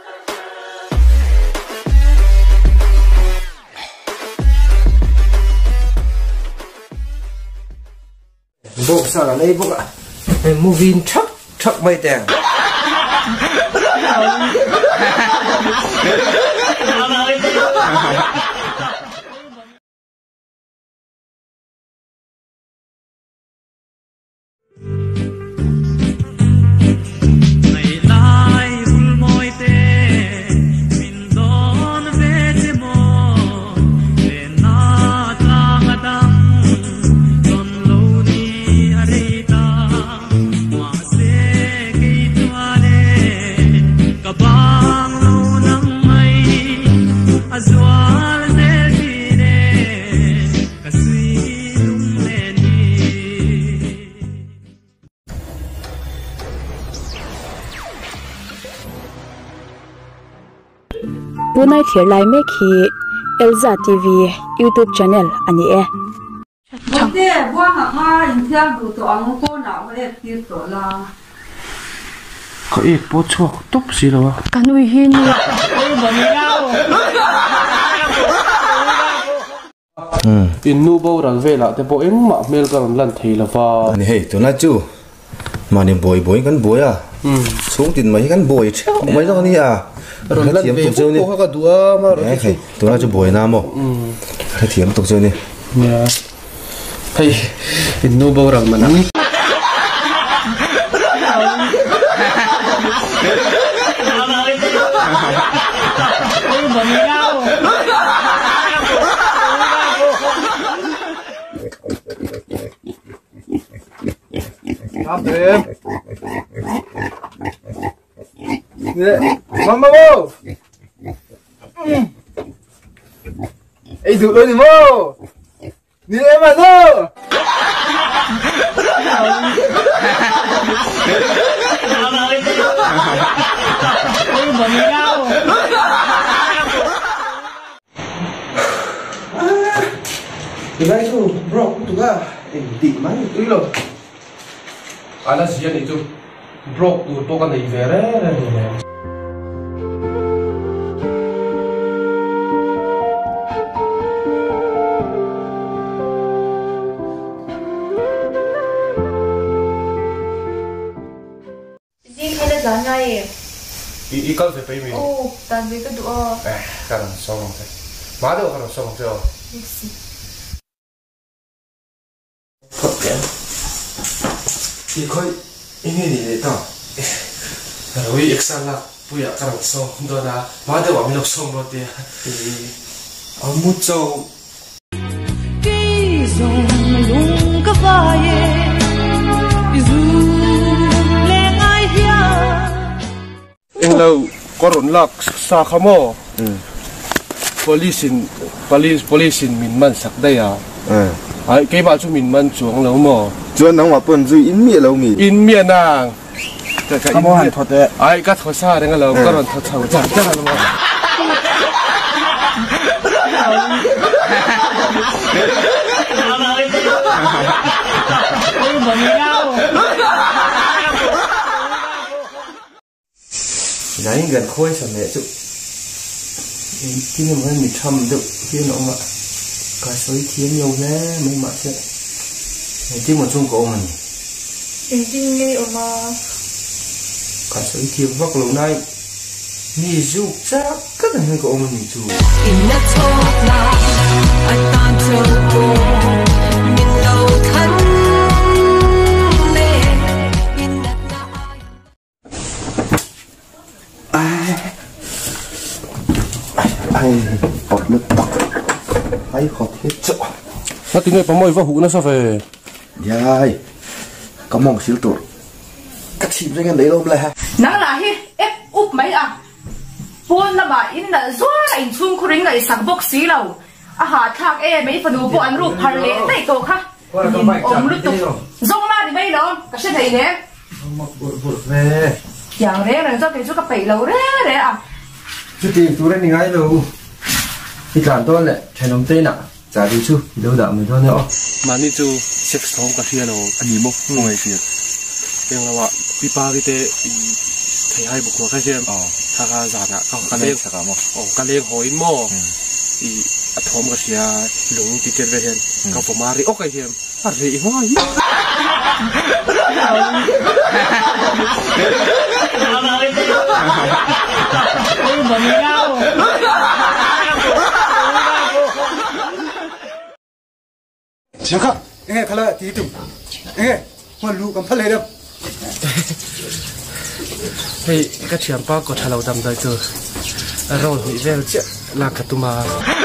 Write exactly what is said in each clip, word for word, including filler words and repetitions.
Bộ sao là lấy bộ ạ? Mua vin chắc chắc mây đèn. Punai thir lai me khi Elza ti vi YouTube channel ani e Bote bua ha ha inthiang du to ang ko na le ti to la Có ít bố chuộc túc gì đâu à? Kanui hin ni oi bani lao In nu bo ral ve la te bo eng ma mel kan lan thei la wa Ni hei tuna chu mani boy boy kan boy à xuống tin mấy kan boy cheo mấy đó ni à rồi lan tiệm tục chơi ni có cả đũa mà rồi hei tuna chu boy na mo hei tiệm tục chơi ni ya hey in nu bo ral mana oi bani lao Stop them. Mama mo. Ê tụi tôi đi mo. Đi em mà thôi. oi bani lao Từ đây thôi, bro, tụi ta em tị máy tụi rồi. ala sian itu brok tu to kan dei vere re ne Di kada zanai i i kal se pe mi oh tan be ka duo eh kan song se ma de kan song se Thì coi anh ấy đi đấy tao. rồi exam la puya kan song do na ma de wa mi lok song ro te Ông muốn châu. Ki zong lung ka vai zu le ngai hia eng lo koron lak sa khamo police in police police in min man sak dai à ai cái ba chu min man chuang lo mo chuan nang wa pon zu in mi lo mi in mia nang ta ka Không có hành thuật đấy. ai ka tho sa dang lo koron tho chau cha cha lo mo oi bani lao Nãy gần khôi sao mẹ chú. Cái này mới mình thầm được kia nó mà. Cả sới thiên nhiều nè mấy mặt chứ. Này chứ mà chung cổ mình. in din ngai oma Cả sới thiên vắc lâu nay. Nhi dù chắc cất là hơi cổ mình chú. in na thok la atan cho min lo than le in na na Ai. Ai bọt nước tóc. Ai khó thiết chỗ. nó tiếng này có mồi vào hũ nó sao về Yai. Có mong xíu tuổi. Cắt chìm ra ngân đấy lôm lại ha. nang la hi ep up mai a pon na ba in na zo la in chung khuring la sak box si lo a ha thak e mai panu bo an ru phar le nei ko kha om lu tu zong ma di mai lo ka se thei ne Một bụt bụt về. yang re rang cho ke chu ka pei lo re re a Chú tìm chú lên ngay đâu. Thì cảm tôi lại chạy nóng tên ạ. Chả đi chú, đâu đợi mình thôi nữa. mà ni chu sex thong ka thia lo ani mo ngoi fi eng lawa pipa ki te thầy hai buộc cái xem thà cái giả nè không cái lên thằng mà ồ cái lên hỏi mò ý thom cái gì lúng thì cái về hiện cái phụ mari ốc cái xem à rỉ hoa ý Siapa kak? Eh kalau itu, eh malu kamu pakai dah. Hey, cái chuyện ba có thằng đam đại tử, rồi bị về chứ là cái tụi mà.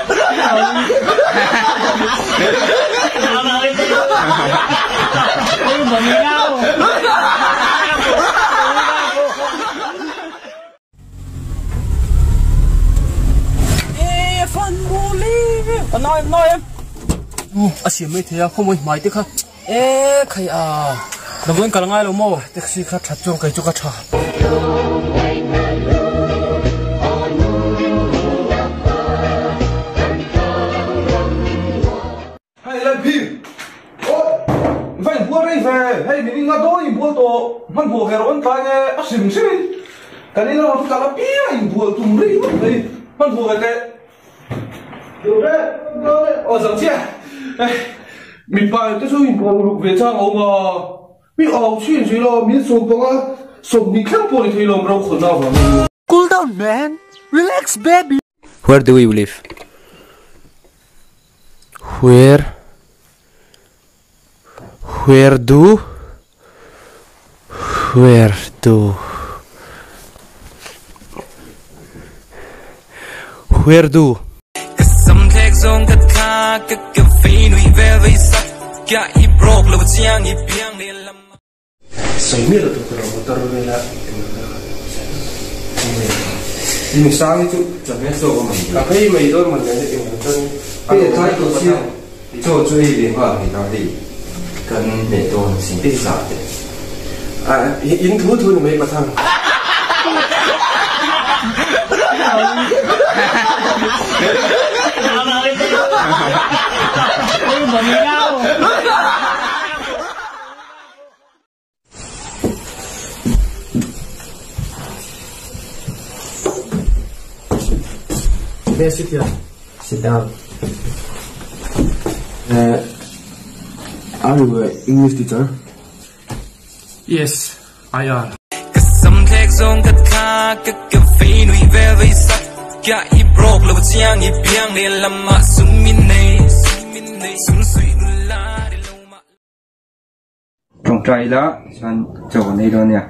Eh, fan boleh. Nói nói em. À, xem mấy thế à, không muốn máy tiếc ha. Eh, khay à. Nó vẫn còn ngay luôn mò, taxi khách chặt trong cái chỗ khách chả. hay là phim ôi phải bùa đây về hay mình ngã đôi bùa to mình bùa hero anh ta nghe à xìm xìm cái này nó cả là bia bùa tung đi đây mình bùa cái điều đấy ở dòng chia mình phải tới số mình bùa lục về trang ông à mình ở chuyện gì lo mình sống bằng à sống mình không bùa thì thấy lòng đâu khổ nào mà Cool down, man. Relax, baby. Where do you live? Where? Where do? Where do? Where do? Some text on the car, cái cái phí nuôi về với sắc, cái ít broke lâu chiang ít biang để làm. Say mi là tụi cái đó tao rồi là. mình sang cái chỗ chuẩn bị số của mình Cà phê mày thôi mình cái chuyện chân. bây giờ thay tổ chức chỗ chú ý đến vào thì nó đi cần để tôi xin đi giả đấy À, yến thú thú này mấy bà thằng. May I sit here? sit down uh, are you an English teacher? Yes, I am. Some text on the car, cái cái phí nuôi về với sắc, cái ít broke lâu chiang ít biang để làm mà sung min này, sung min này, sung suy nuôi la để lâu mà. Trong trai đó, san chỗ này đó nha.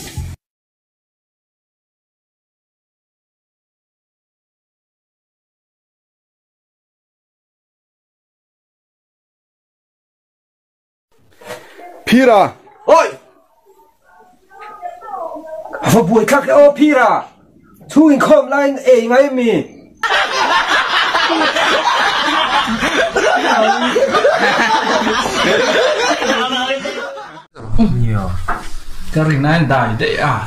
Pira ôi họ buổi khác ô Pira chú in không lại ấy ngay mi Nhiều cái rình này đại đấy à.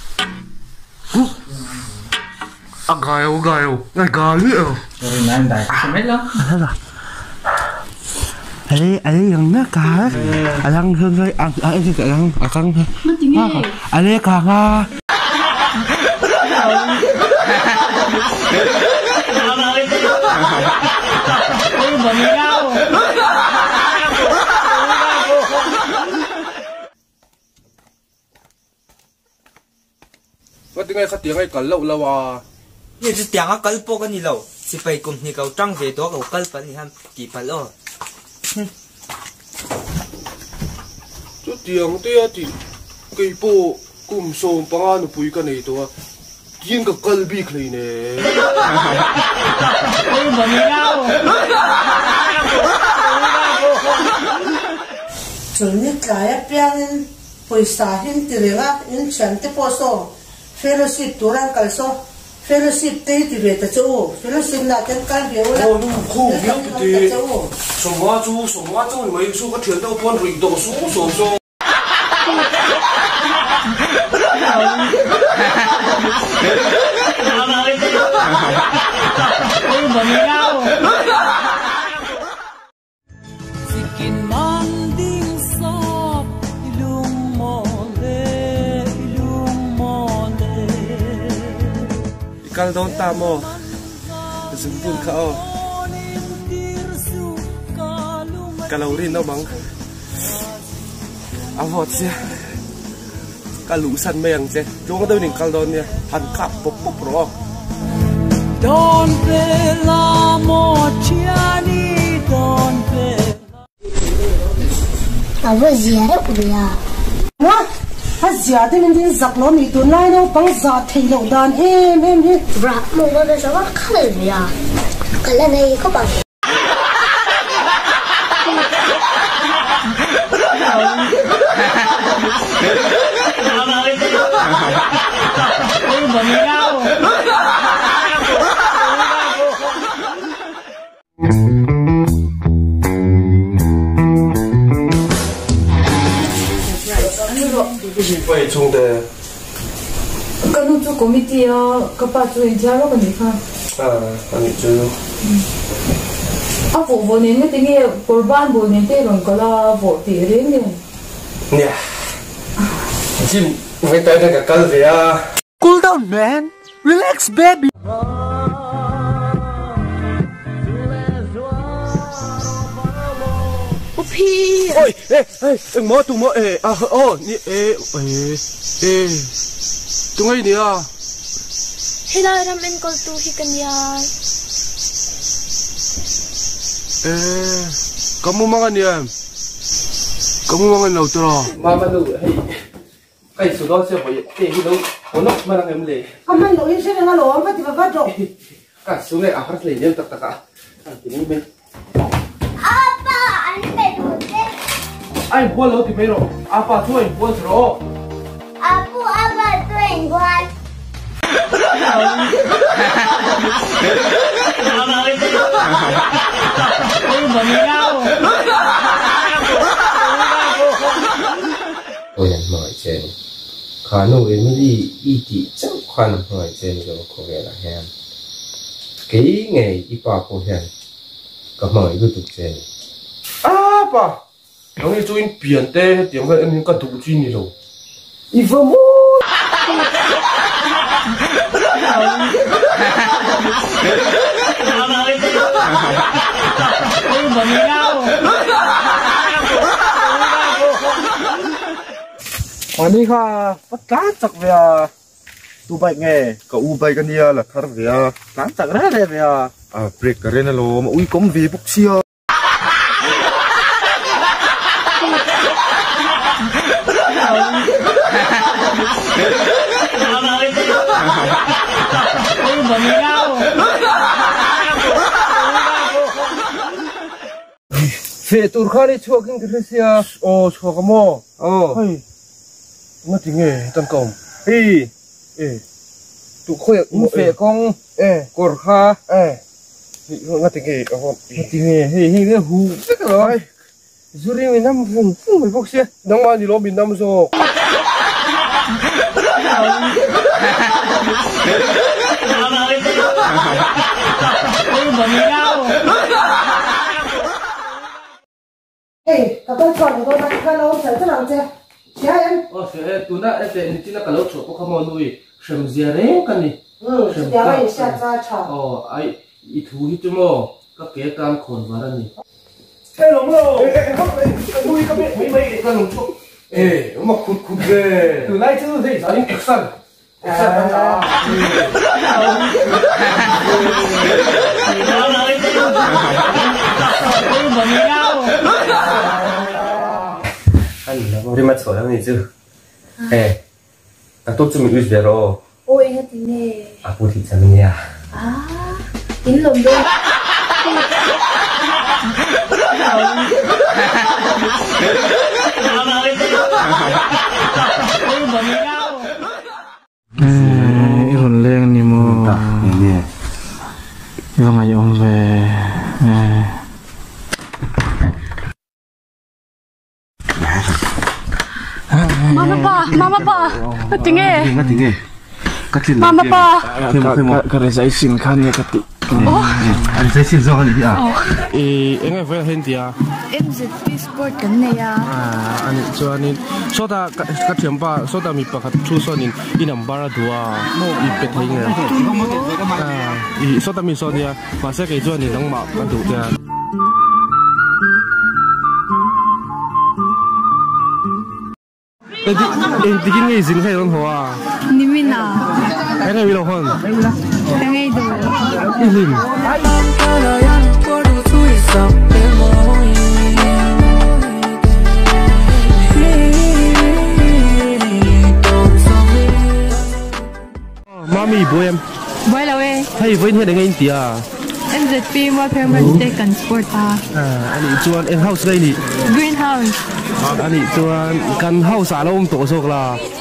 À gaio gaio, ngay gaio. Cái rình này đại xem hết lắm. Ấy ấy yang nak kah? Alang hương hương ang ang itu alang alang. Ấy kah nga. Có tiếng ngay khát tiếng ngay cẩn lậu lâu à. Như chỉ tiếng á cẩn po cái gì lâu, chỉ phải cùng thì cậu trăng về đó cậu cẩn phải thì han kỳ phải lo. Chú tiếng tia thì cây bộ cùng sôm bằng anh bùi cái này thôi. Kiên cái cẩn bị cái này. Ôi mà nghe đâu. Chúng ni cái piang paysa hin tirenga in chan te poso fellowship turan kalso fellowship te ti ve ta chu fellowship na ten kan ve ola Ô, khu biết cái gì? Sống hóa chú, sống hóa chú mấy chú có chuyện đâu con rình độ xuống xuống xuống. Ôi mà nghe đâu. Ilum mole, ilum mole. kal don ta mo zum pun kha o kalori no bang avot sia kalu san meyang che jong đâu ning kal don nia han kap pop pop ro Don vela mo chiani don vela Ava ziara uya wa ha ziada min din zaklo mi tu nai no pang za thei lo dan em em hi ra mo ba da sa khal ya kala nei ko ba vậy chung de cái nút cho committee các bạn chú ý ra lo cái gì không à anh chú à vụ vụ này cái tiếng nghe kurban vụ này thế rồi có là vụ tiền đấy nè nè chim vậy tại đây cả cái gì à Cool down man, relax baby. Opi ôi ê ê đừng mò tụi mò ê à ô nè ê ê ê tụi ngay nè à hila ramen ko tu hikanya ê kamu mangan nè kamu mangan đâu tro mama đâu hey cái số đó sẽ phải để cái đâu có nó mà đang em lệ không ai lỗi sẽ là lỗi mà thì phải bắt rồi cả số này à phát lệ nhân tắc tắc à thì mình bên apa anh mẹ tôi anh mua lâu thì mấy rồi apa thôi anh mua rồi apu apa tu yang buat ôi anh mỏi trên khá nụ đến đi y thị chắc khoan mỏi trên rồi có vẻ là hèn cái nghề y bà cô hèn có mỏi cứ tục trên à bà ông ấy cho anh biển tê tiếng vậy anh có đủ chi nhỉ rồi y vừa mua anh đi kha bắt cá chặt về tu bay nghe có u bay cái nia là thar về cá chặt ra đây về à break cái này lo mà ui cũng về bốc xia về tụi khai đi chua kinh cái gì à ô chua cái mò ô hay nó tiếng nghe tân công hi ê tụi khơi mu về con ê cột kha ê nó tiếng nghe nó tiếng nghe hi hi cái hu tất cả rồi Zuri mình năm vùng vùng mình bốc xe đang mang đi lo mình năm rồi ê các bạn chọn cái đó cái lâu phải thế nào chứ chị em ô sẽ tụi nó em để chỉ là cái lỗ chỗ có không ăn nuôi sầm dẻ đấy cái này ừ chị em ấy sẽ ra chọn ô ai ít thú ít chứ mò các cái cam khổn vào đây này ê lồng lô ê ê không ê nuôi các bé mấy mấy cái lồng chỗ ê mà khụt khụt ghê từ nay chứ gì anh cực sân cực sân anh à anh là mori mà sổ lắm này chứ ê ta tốt cho mình uống về rồi ôi hết tiếng nghe à phụ thị cho mình nha à tiếng lồng đôi iron leng ni mo nè yo ngai om về mama pa mama pa tiếng nghe tiếng nghe cắt mama pa ka ka resai sin khan ya kati anh sẽ xin cho anh đi à ý anh phải hiện đi à em sẽ đi sport cái này à à anh cho anh số ta cái tiền ba số ta mi ba cái thu số nên in năm bara dua ý biết thấy nghe à ý số ta mi số này mà sẽ cái cho nên nông mạo cái đủ chưa em đi em đi cái gì sinh hay lắm hoa 你们呐？ anh ấy đi đâu không anh ấy đâu？ đi liền Mami bố em Bye là về. hay với thế đấy anh à Em sẽ đi mua thêm một cái cần sport à. à anh ấy chuan em house đây nè Greenhouse. anh ấy chuan căn house à là ông tổ số là